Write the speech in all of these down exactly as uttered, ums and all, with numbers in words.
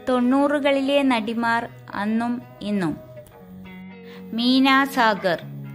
തൊണ്ണൂറുകളിലെ നടിമാർ അന്നും ഇന്നും. Meena Sagar.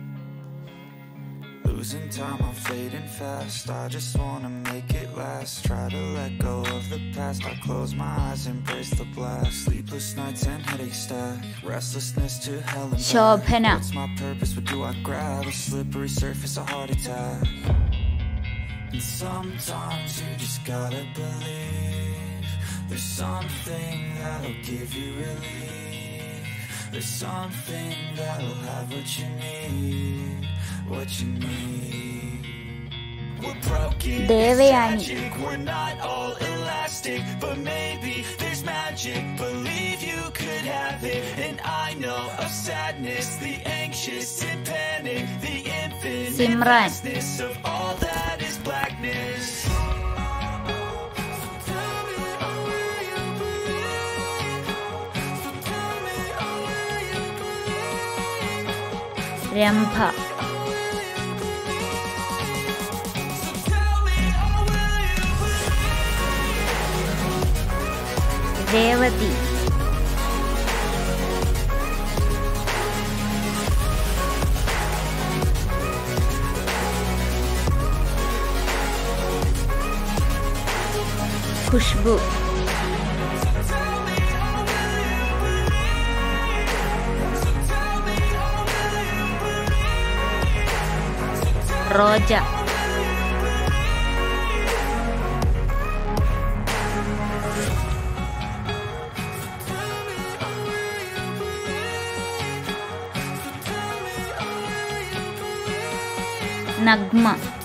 Losing time, I'm fading fast. I just wanna make it last. Try to let go of the past. I close my eyes, embrace the blast. Sleepless nights and headaches stack. Restlessness to hell and back. Shobhana. What's my purpose? What do I grab? A slippery surface, a heart attack. And sometimes you just gotta believe there's something that'll give you relief. There's something that'll have what you need. What you need. We're broken, Devayani. it's tragic. We're not all elastic, but maybe there's magic. Believe you could have it. And I know of sadness, the anxious and panic, the infinite Simran. vastness of all that is blackness. Rambha. Revathi. Khushbu. Roja. Nagma.